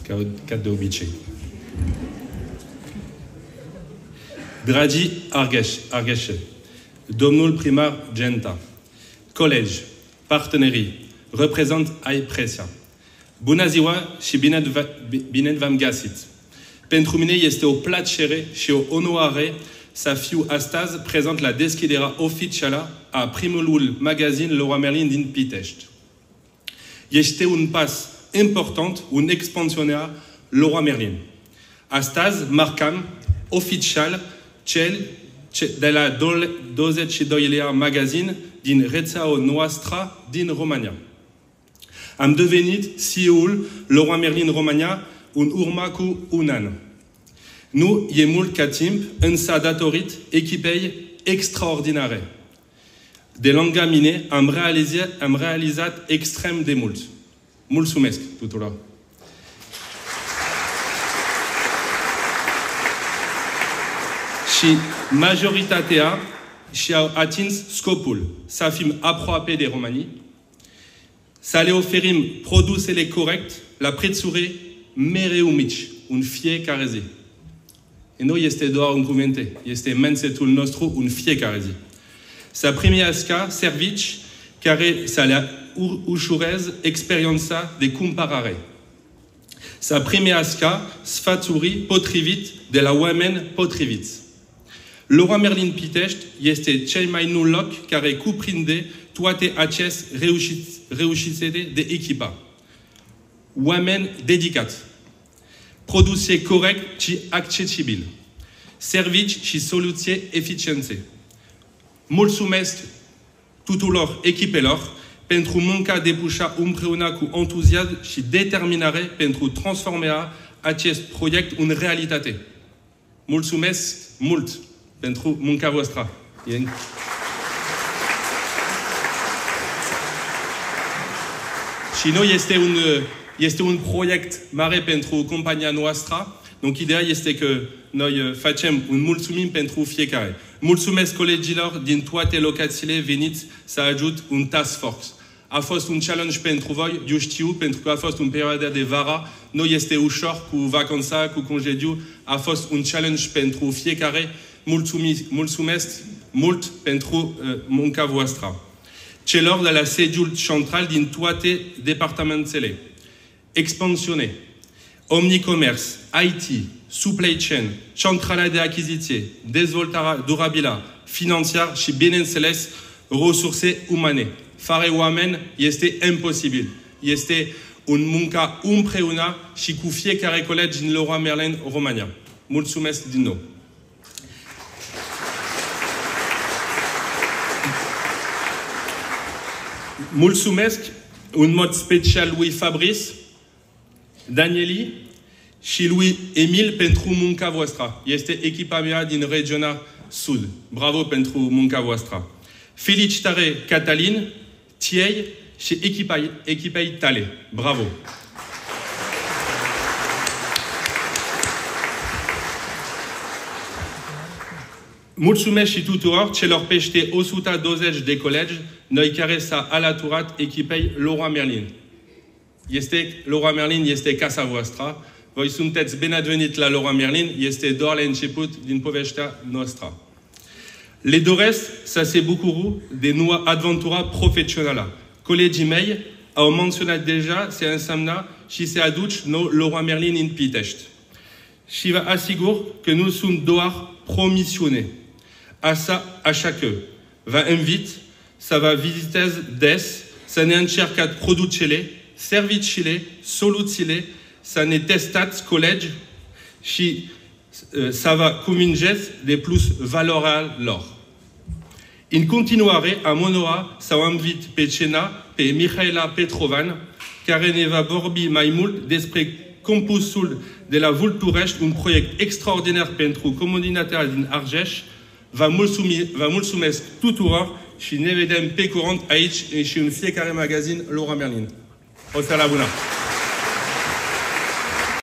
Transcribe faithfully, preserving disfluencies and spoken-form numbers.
ca de obicei. Dragi Argheșe, domnul primar Genta, colegi, partenerii, reprezent ai Presia. Bună ziua și bine v-am găsit. Pentru mine este o plăcere și o onoare să fiu astăzi prezent la deschiderea oficială a primul magazin Leroy Merlin din Pitești. Este un pas important în expansiunea Leroy Merlin. Astăzi marcăm oficial cel de la douăzeci și doilea magazin din rețeaua noastră din România. Am devenit C E O-ul Leroy Merlin România în urmă cu un an. Nu e mult ca timp, însă datorită echipei extraordinare. De lângă mine am realizat, am realizat extrem de mult. Mulțumesc tuturor! Și majoritatea și-au atins scopul să fim aproape de românii, să le oferim produsele corect la prețuri mereu mici, în fiecare zi. Și nu este doar un cuvinte, este mindsetul nostru în fiecare zi. Să primească servicii care să le ușureze experiența de cumpărare. Să primească sfaturi potrivit de la oameni potriviți. Leroy Merlin Pitești este cel mai nou loc care cuprinde toate aceste reușite de echipă. Oameni dedicați, produse corect și accesibil, servicii și soluții eficiente. Mulțumesc tuturor echipelor pentru munca depusă împreună cu entuziasm și determinare pentru transformarea acest proiect în realitate. Mulțumesc mult pentru munca voastră. Și noi este un, este un proiect mare pentru compania noastră. Donc ideea este că noi facem un mulțumim pentru fiecare. Mulțumesc colegilor din toate locațiile veniți să ajut un task force. A fost un challenge pentru voi, eu știu, pentru că a fost în perioada de vară. Nu este ușor cu vacanța, cu concediu. A fost un challenge pentru fiecare. Mulțumesc mult pentru uh, munca voastră. Celor de la sediul central din toate departamentele. Expansiune, omnicommerce, I T, supply chain, centrala de achiziție, dezvoltarea durabilă, financiar și, bineînțeles, resurse umane. Fără oameni este imposibil. Este un munca împreună și cu fiecare colegi din Leroy Merlin România. Mulțumesc din nou. Mulțumesc în mod special lui Fabrice, Danieli și lui Emil pentru munca voastră. Este echipa mea din regiunea Sud. Bravo pentru munca voastră. Felicitare Catalin, tiei și echipa, echipei tale. Bravo! Mulțumesc și tuturor celor peste o sută douăzeci de colegi, noi care s-a alăturat echipei Leroy Merlin. Este, Leroy Merlin este casa voastră. Voi sunteți binevenit la Leroy Merlin, este doar la început din povestea noastră. Le doresc să se bucure de noua aventură profesională. Colegii mei au menționat deja ce înseamnă și se aduce nou Leroy Merlin în Pitești. Și vă asigur că nu sunt doar promisiune. Așa, așa că vă invit să vă vizitez des, să ne încercați produsele, serviciile, soluțiile, să ne testați colegi și uh, să vă convingeți de plus valoarea lor. În continuare, am onoarea să o invit pe scenă pe Mihaela Petrovan, care ne va vorbi mai mult despre campusul de la Vulturești, un proiect extraordinar pentru comunitatea din Argeș. Vă, mulțumi, vă mulțumesc tuturor și ne vedem pe curând aici și în fiecare magazin Leroy Merlin. O seară bună!